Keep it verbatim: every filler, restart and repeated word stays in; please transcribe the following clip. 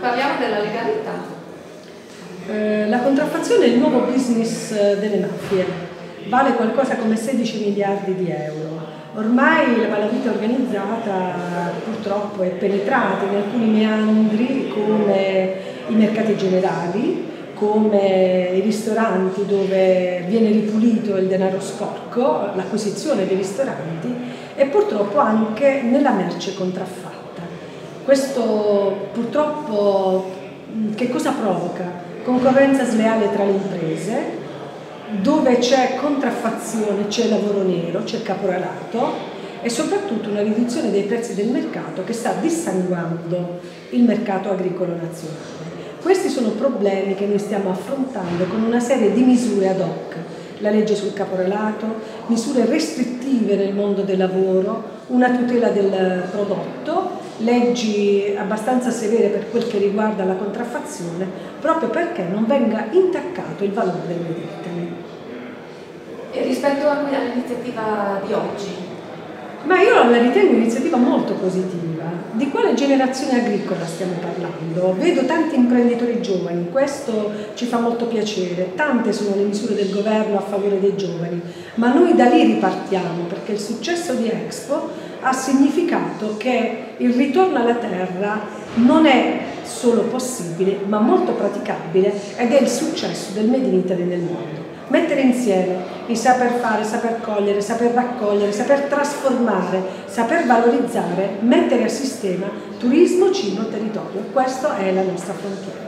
Parliamo della legalità. Eh, la contraffazione è il nuovo business delle mafie, vale qualcosa come sedici miliardi di euro. Ormai la malavita organizzata purtroppo è penetrata in alcuni meandri come i mercati generali, come i ristoranti dove viene ripulito il denaro sporco, l'acquisizione dei ristoranti, e purtroppo anche nella merce contraffatta. Questo purtroppo che cosa provoca? Concorrenza sleale tra le imprese, dove c'è contraffazione, c'è lavoro nero, c'è caporalato e soprattutto una riduzione dei prezzi del mercato che sta dissanguando il mercato agricolo nazionale. Questi sono problemi che noi stiamo affrontando con una serie di misure ad hoc, la legge sul caporalato, misure restrittive nel mondo del lavoro, una tutela del prodotto, leggi abbastanza severe per quel che riguarda la contraffazione, proprio perché non venga intaccato il valore del Made in Italy. E rispetto all'iniziativa di oggi? Ma io la ritengo un'iniziativa molto positiva. Di quale generazione agricola stiamo parlando? Vedo tanti imprenditori giovani, questo ci fa molto piacere, tante sono le misure del governo a favore dei giovani, ma noi da lì ripartiamo perché il successo di Expo ha significato che il ritorno alla terra non è solo possibile, ma molto praticabile ed è il successo del Made in Italy nel mondo. Mettere insieme il saper fare, saper cogliere, saper raccogliere, saper trasformare, saper valorizzare, mettere a sistema turismo, cibo, territorio. Questa è la nostra frontiera.